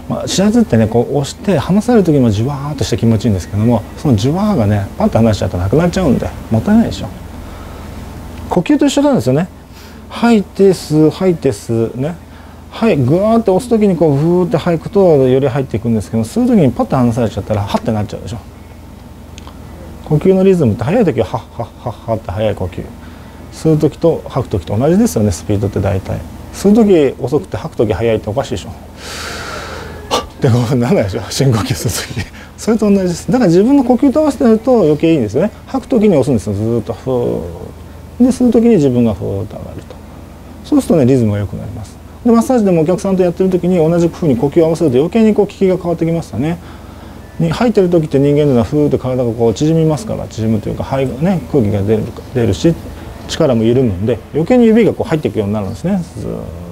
指圧ってね、こう押して離される時にもじわーっとして気持ちいいんですけども、そのじわーがねパッと離しちゃうとなくなっちゃうんでもったいないでしょ。呼吸と一緒なんですよね。吐いて吸う吐いて吸うね。はい、ぐわーって押す時にこうふーって吐くとより入っていくんですけど、吸う時にパッと離されちゃったらハッてなっちゃうでしょ。呼吸のリズムって速い時はハッハッハッハッって速い呼吸、吸う時と吐く時と同じですよね。スピードって大体吸う時遅くて吐く時速いっておかしいでしょ。はっってこうならないでしょ、深呼吸する時。それと同じです。だから自分の呼吸と合わせてやると余計いいんですよね。吐く時に押すんですよ、ずーっとふーで、吸う時に自分がふーっと上がると。そうするとねリズムが良くなります。でマッサージでもお客さんとやってる時に同じふうに呼吸を合わせると余計にこう効きが変わってきますよね。吐いてる時って人間というのはふーっと体がこう縮みますから、縮むというか肺がね空気が出るし力も緩むんで余計に指がこう入っていくようになるんですね。ずーっ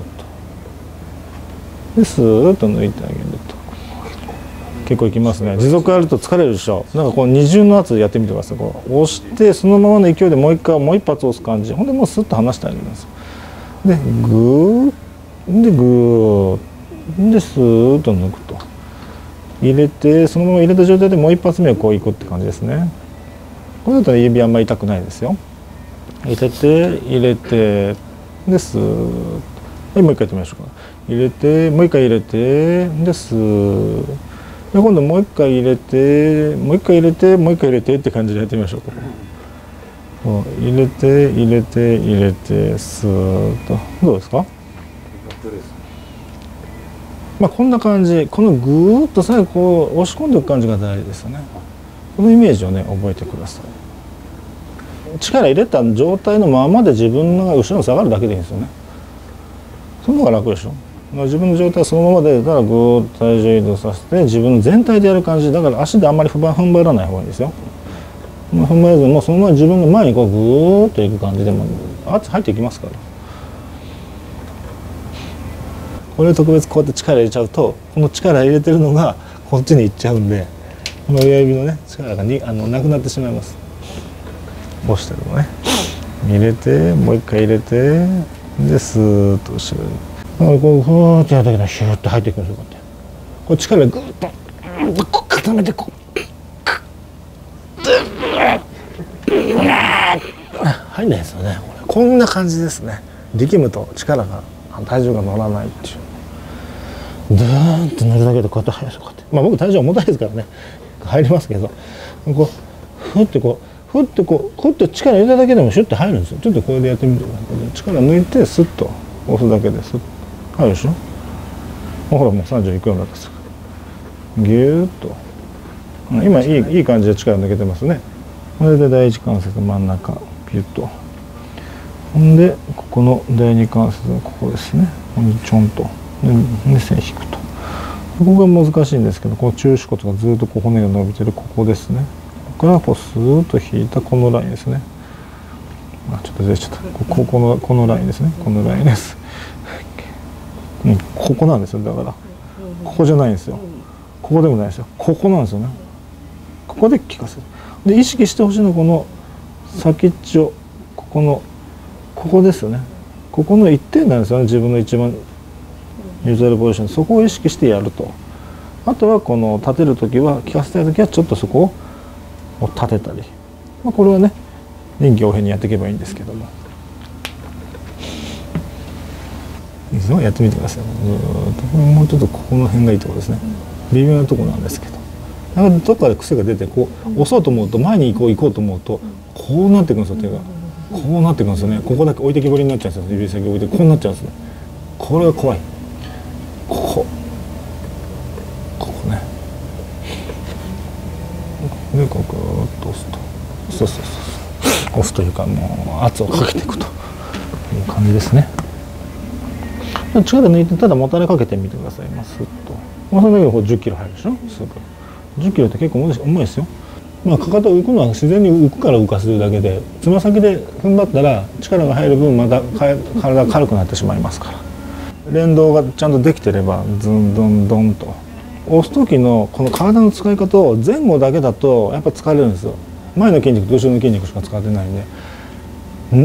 とでスーッと抜いてあげると結構いきますね。持続あると疲れるでしょ。なんかこう二重の圧でやってみてください。こう押してそのままの勢いでもう一発押す感じ。ほんでもうスッと離してあげるんです。でグーでグーでスーッと抜くと入れて、そのまま入れた状態でもう一発目をこういくって感じですね。これだと指あんまり痛くないですよ。入れてでスーッと、もう一回やってみましょうか。入れてもう一回入れてでスーッで今度もう一回入れてもう一回入れてもう一回入れてって感じでやってみましょうか。入れてスーッとどうですか。こんな感じ、このぐーっと最後こう押し込んでいく感じが大事ですよね。このイメージをね覚えてください。力入れた状態のままで自分が後ろに下がるだけでいいんですよね。その方が楽でしょ。自分の状態そのままでたらぐーっと体重移動させて自分の全体でやる感じだから、足であんまり踏ん張らない方がいいですよ。踏ん張らずにもうそのまま自分の前にこうぐーっといく感じでも圧入っていきますから。これ特別こうやって力入れちゃうとこの力入れてるのがこっちに行っちゃうんで、この親指のね力がなくなってしまいます。押してるのね入れてもう一回入れてでスーッと後ろにこうふーってやるときにシューッと入っていくんですよ。こうやってこう力がグーッと固めてこう入んないですよね。こんな感じですね。力むと力が体重が乗らないっていう。ドーンって乗るだけでこうやって入る。こうやって僕体重重たいですからね入りますけど、こうふってこう力入れただけでもシュッて入るんですよ。ちょっとこれでやってみてください。力抜いてスッと押すだけです入るでしょ。ほらもう30いくようになってます。ギューッと今いい感じで力抜けてますね。これで第一関節真ん中ピュッと、ほんでここの第二関節のここですね。ここにちょんとで線引くと、ここが難しいんですけど、こう中手骨がずっとこう骨が伸びてるここですね。ここからこうスーッと引いたこのラインですね。ちょっとずれちゃった。このラインですね。このラインです。ここなんですよ。だからここじゃないんですよ。ここでもないですよ。ここなんですよね。ここで効かせる。で意識してほしいのはこの先っちょ、ここですよね。ここの一点なんですよね。自分の一番ニュートラルポジション、そこを意識してやると。あとはこの立てる時は効かせたい時はちょっとそこを立てたり、これはね臨機応変にやっていけばいいんですけども、いいですよ。やってみてください。ずっともうちょっとここの辺がいいところですね。微妙なところなんですけど、だからどっかで癖が出てこう押そうと思うと前に行こうと思うとこうなっていくんですよ。手がこうなっていくんですよね。ここだけ置いてきぼりになっちゃうんですよ。指先置いてこうなっちゃうんですね。これが怖い。ここね。でここグーッと押すと、そう押すというかもう圧をかけていくという感じですね。力抜いてただもたれかけてみてください。スッと。その時に10キロ入るでしょ。すぐ10キロって結構重いですよ。かかと浮くのは自然に浮くから浮かせるだけで、つま先で踏ん張ったら力が入る分また体が軽くなってしまいますから、連動がちゃんとできてればズンドンドンと押す時のこの体の使い方を前後だけだとやっぱ疲れるんですよ。前の筋肉と後ろの筋肉しか使ってないんで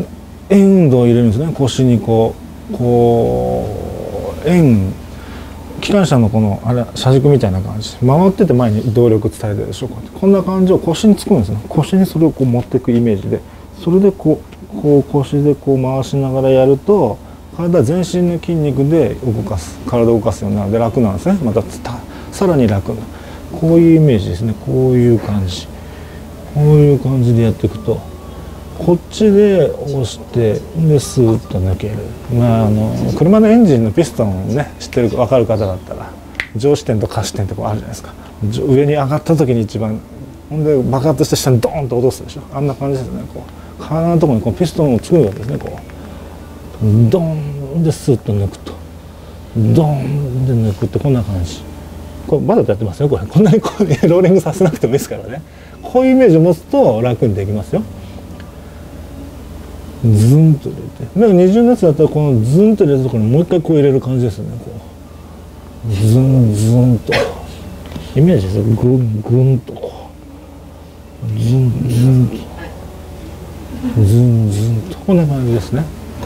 円運動を入れるんですね。腰にこう円機関車のこのあれ車軸みたいな感じ回ってて前に動力伝えてるでしょ。こんな感じを腰につくんですね。腰にそれをこう持っていくイメージで、それでこう腰でこう回しながらやると体全身の筋肉で体を動かすようになるので楽なんですね。またさらに楽なこういうイメージですね。こういう感じでやっていくと、こっちで押してでスーッと抜ける。車のエンジンのピストンをね知ってる分かる方だったら上視点と下視点ってこうあるじゃないですか。上に上がった時に一番ほんで爆発して下にドーンと落とすでしょ。あんな感じですね。こう体のところにこうピストンを作るわけですね。こうドーンでスーッと抜くとドーンで抜くってこんな感じ。これまだやってますよ。こんなにローリングさせなくてもいいですからね。こういうイメージを持つと楽にできますよ。ズンと入れて、なんか二重のやつだったらこのズンと入れたところにもう一回こう入れる感じですね。こうズンとイメージですよ。グンとこうズンとこんな感じですね。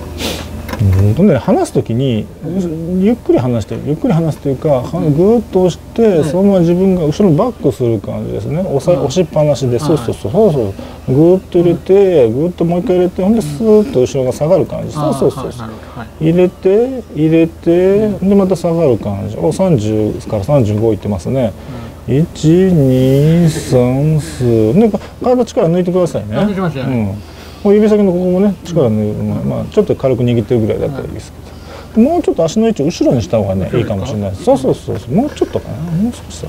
話す時にゆっくり話すというか、ぐーっと押してそのまま自分が後ろにバックする感じですね。押しっぱなしで、そうぐーっと入れてぐーっともう一回入れて、ほんでスーッと後ろが下がる感じ。入れてでまた下がる感じ。30から35いってますね。1、2、3、4で体力抜いてくださいね。指先のここもね力抜いて、ちょっと軽く握ってるぐらいだったらいいですけど、もうちょっと足の位置を後ろにした方がねいいかもしれないです。もうちょっとかな、もう少し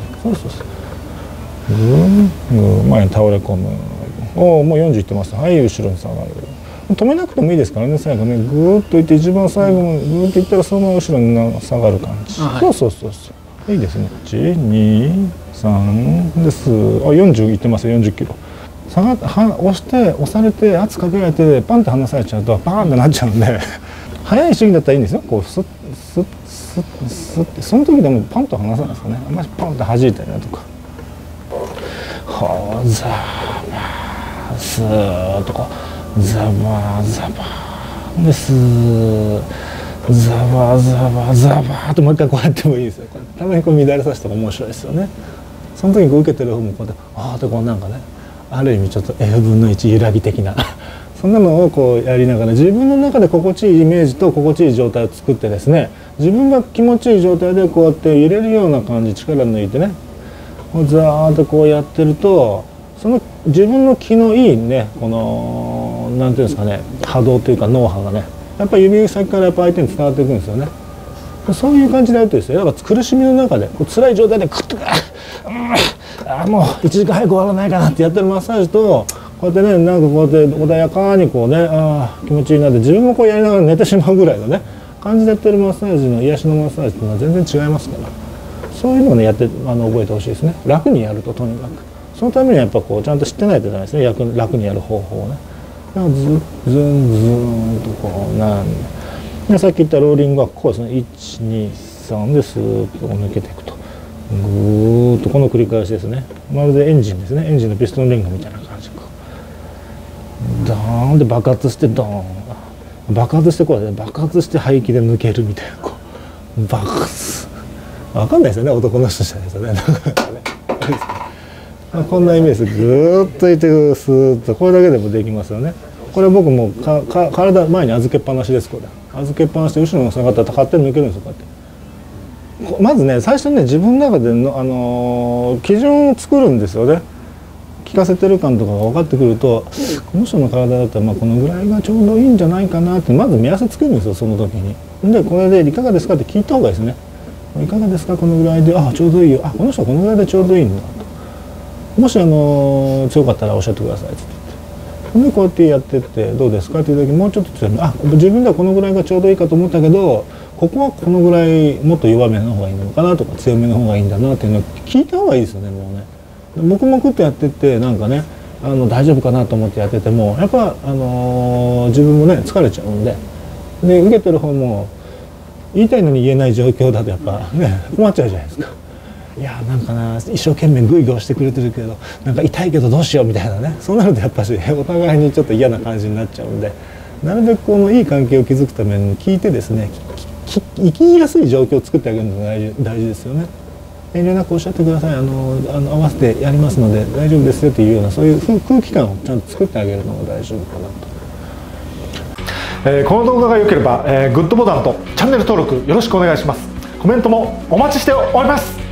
前に倒れ込む。もう40いってます。はい、後ろに下がる。止めなくてもいいですからね。最後ねぐーっといって一番最後までぐーっといったらそのまま後ろに下がる感じ。いいですね。1、2、3です。40いってます。40キロ。押されて圧かけられてパンって離されちゃうとパーンってなっちゃうんで速い主義だったらいいんですよ。こうスッってその時でもパンと離さないですよね。あんまりパンと弾いたりだとか、ザバスーッとこうザバでスーザバーっともう一回こうやってもいいですよ。たまにこう乱れさせたら面白いですよね。その時にこう受けてる方もこうやってってこうなんかね、ある意味ちょっと F 分の1揺らぎ的なそんなのをこうやりながら自分の中で心地いいイメージと心地いい状態を作ってですね、自分が気持ちいい状態でこうやって揺れるような感じ、力抜いてねザーッとこうやってると、その自分の気のいいねこのなんていうんですかね、波動というか脳波がねやっぱり指先からやっぱ相手に伝わっていくんですよね。そういう感じでやるとですよ。だから苦しみの中でこう辛い状態でクッともう1時間早く終わらないかなってやってるマッサージと、こうやってねなんかこうやって穏やかにこうね気持ちいいなって自分もこうやりながら寝てしまうぐらいのね感じでやってるマッサージの癒しのマッサージっていうのは全然違いますから、そういうのをねやって覚えてほしいですね。楽にやると、とにかくそのためにはやっぱこうちゃんと知ってないとダメですね。楽にやる方法をね。だからズンとこうでさっき言ったローリングはこうですね。1、2、3でスーッと抜けていくと、ぐーっとこの繰り返しですね。まるでエンジンですね。エンジンのピストンリングみたいな感じでドーンで爆発してドーン爆発してこうね、爆発して排気で抜けるみたいな、こう爆発わかんないですよね、男の人じゃないですよね。こんなイメージでぐーっといてスーッとこれだけでもできますよね。これ僕も体前に預けっぱなしです。これ預けっぱなしで後ろの下がったら勝手に抜けるんですよ。こうやってまずね最初にね自分の中での、基準を作るんですよね。効かせてる感とかが分かってくると、この人の体だったらこのぐらいがちょうどいいんじゃないかなってまず目安つけるんですよ、その時に。でこれでいかがですかって聞いた方がいいですね。いかがですかこのぐらいで、ちょうどいいよ、この人はこのぐらいでちょうどいいんだと、もし強かったらおっしゃってくださいって言って、でこうやってやってってどうですかっていう時もうちょっと強め、自分ではこのぐらいがちょうどいいかと思ったけどここはこのぐらいもっと弱めの方がいいのかなとか強めの方がいいんだなっていうのを聞いた方がいいですよね。もうね黙々とやってってなんかね大丈夫かなと思ってやっててもやっぱ、自分もね疲れちゃうんで、受けてる方も言いたいのに言えない状況だとやっぱね困っちゃうじゃないですか。いやなんかな一生懸命グイグイ押してくれてるけどなんか痛いけどどうしようみたいなね、そうなるとやっぱしお互いにちょっと嫌な感じになっちゃうんで、なるべくこのいい関係を築くために聞いてですね、聞生きやすい状況を作ってあげるのが大事ですよね。遠慮なくおっしゃってください、合わせてやりますので大丈夫ですよというような、そういう空気感をちゃんと作ってあげるのが大丈夫かなと。この動画が良ければ、グッドボタンとチャンネル登録よろしくお願いします。コメントもお待ちしております。